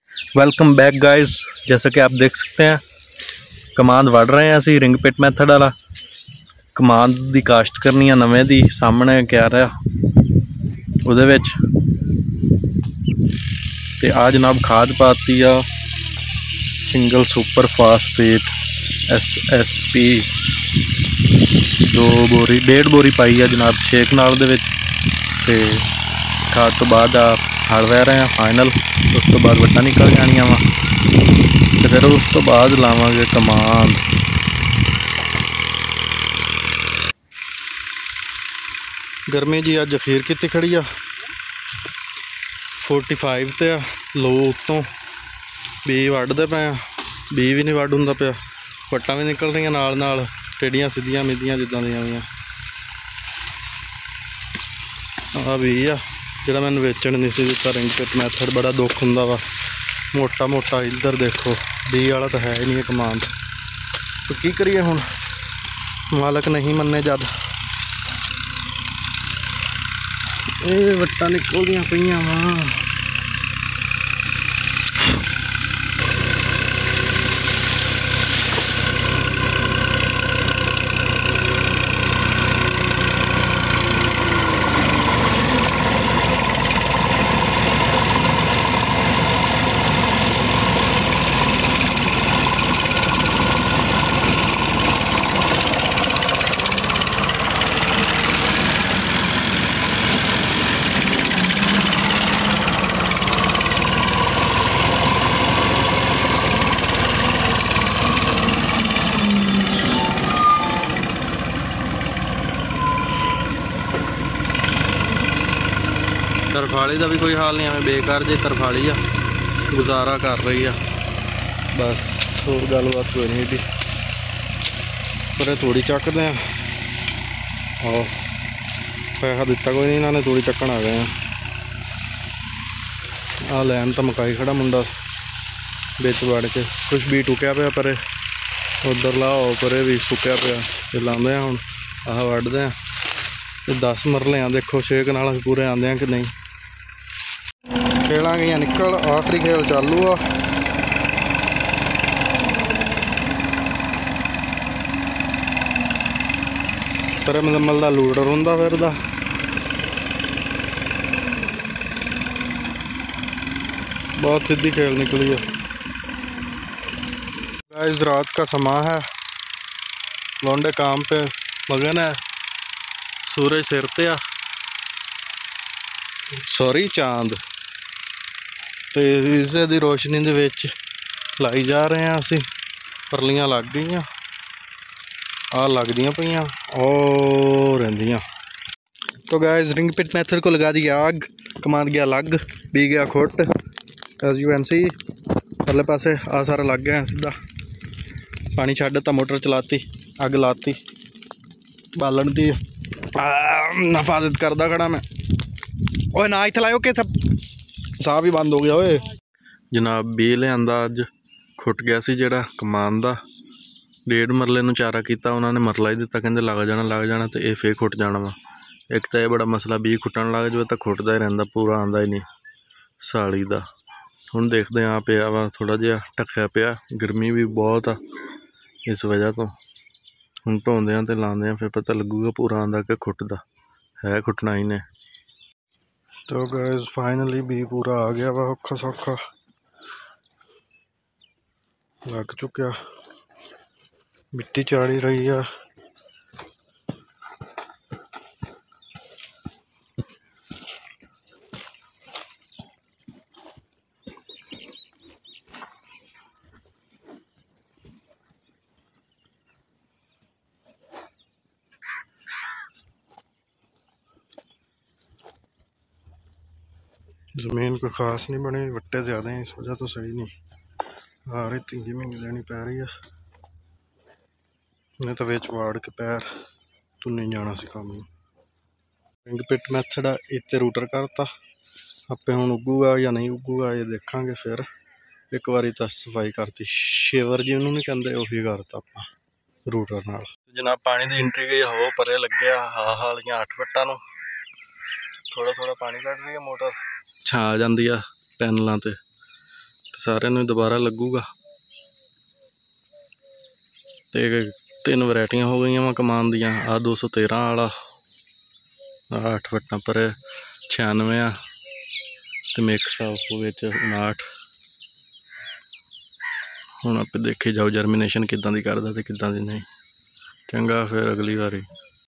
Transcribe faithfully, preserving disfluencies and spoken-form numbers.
Welcome back guys. जैसा कि आप देख सकते हैं कमांद वड़ रहे हैं असी रिंग पिट मैथड वाला। कमांद की काश्त करनी है नवें दी सामने क्या रहा उहदे विच ते आ जनाब खाद पाती आ single super phosphate S S P दो बोरी डेढ़ बोरी पाई है जनाब छे कनाल दे विच। ते खाद तो बाद आ हल वह रहे हैं फाइनल। उस तो बाद वट्टा निकल जानिया वा ते फिर उस तो बाद लावांगे कमांद। गर्मी जी अज अखीर की खड़ी आ फोर्टी फाइव ते आ लो उत्तों बी वढ़दे पे बी भी नहीं वढ़ हुंदा पिया। वट्टां भी निकल रही नाल नाल टेढ़ियां सीधियां मिद्दियां जिद्दां दियां होईयां। आ बी आ जिहड़ा मैनूं वेचण नहीं सी दित्ता रिंग पिट मैथड। बड़ा दुख हुंदा वा मोटा मोटा। इधर देखो बी वाला तो है ही नहीं कमांद। तो की करिए हुण मालक नहीं मन्ने जद ये वट्टां निकलदियां पईयां वा। तरफाली का भी कोई हाल नहीं हमें बेकार जी तरफाली आ गुजारा कर रही है बस। होर गलबात कोई नहीं भी पर थोड़ी चकते हैं। आओ पैसा दिता कोई नहीं इन्होंने थोड़ी चक्कन आ गए हैं। आ लैन तो मकाई खड़ा मुंडा बिच वड़ के कुछ भी टुकया पिया परे उधर लाओ परे भी सुक्या पिया। तो लाते हैं हुण आह वढ़दे हैं ते दस मरले आ देखो छे कनाल पूरे आते हैं कि नहीं। खेलों गई निकल आखिरी खेल चालू आ। पर मजम्मल का लूडर होंदा फिरदा बहुत सीधी खेल निकली है। गाइस रात का समा है लौंडे काम पे मगन है। सूरज सिर ते आ सॉरी चांद तो इसे दी रोशनी दे विच लाई जा रहे हैं असी। परलियां लग गई आ लगदियां पईयां और रहिंदियां। तो गाइस रिंग पिट मैथड को लगा दी आग। कमांद गया लग बी गया खुट एज यू कैन सी। परले पासे आ सारा लग गया सीधा पानी छड्ड दित्ता मोटर चलाती अग लाती बालन दी नफाजत करदा खड़ा मैं। ओए ना इत्थे लाओ कि साह भी बंद हो गया ओए। जनाब बी लिआंदा अज खुट गया सी जिहड़ा कमांद दा। डेढ़ मरले नूं चारा कीता उन्होंने मरला ही दिता कहंदे लग जाना लग जाना तो ये फिर खुट जाना वा। एक तो यह बड़ा मसला बी खुटन लग जाए तो खुटदा ही रहिंदा पूरा आंदा ही नहीं साली दा। हुण देखदे आ पिया वा थोड़ा जिहा ढक्या पिया गर्मी भी बहुत आ इस वजह तो हुण ढोंदे आ ते लांदे आ फिर पता लगूगा पूरा आंदा कि खुटदा है खुटना ही ने। तो गाइस फाइनली भी पूरा आ गया वा औखा सौखा लग चुका मिट्टी चाड़ी रही है। जमीन कोई खास नहीं बनी वट्टे ज्यादा हैं इस वजह तो सही नहीं आ रही तीन महीने लेनी पै रही है नहीं तो विच वाड़ के पैर तू नहीं जाना सी काम। रिंग पिट मैथड आ इत्ते रूटर करता आपे हुण उगूगा या नहीं उगूगा ये देखांगे। फिर एक बारी तो सफाई करती शेवर जी उन्होंने कहते उही करता आपां रूटर नाल। जनाब पानी की एंट्री गई हो परे लगे हा हालियां अठ फट्टां नूं थोड़ा थोड़ा पानी कट रही है मोटर छा जाती है पैनलों ते ਸਾਰਿਆਂ ਨੂੰ ਦੁਬਾਰਾ ਲੱਗੂਗਾ। ਤੇ ਤਿੰਨ ਵੈਰਾਈਟੀਆਂ ਹੋ ਗਈਆਂ ਵਾ ਕਮਾਨ ਦੀਆਂ। ਆਹ ਦੋ ਸੌ ਤੇਰਾਂ ਵਾਲਾ, ਆਹ ਅੱਠ ਫੱਟਾਂ ਪਰ ਛਿਆਨਵੇਂ ਆ, ਤੇ ਮਿਕਸ ਆ ਉਹ ਵਿੱਚ ਉਣਾਹਠ। ਹੁਣ ਆਪੇ ਦੇਖੀ ਜਾਓ ਜਰਮੀਨੇਸ਼ਨ ਕਿੱਦਾਂ ਦੀ ਕਰਦਾ ਤੇ ਕਿੱਦਾਂ ਦੀ ਨਹੀਂ। ਚੰਗਾ ਫਿਰ ਅਗਲੀ ਵਾਰੀ।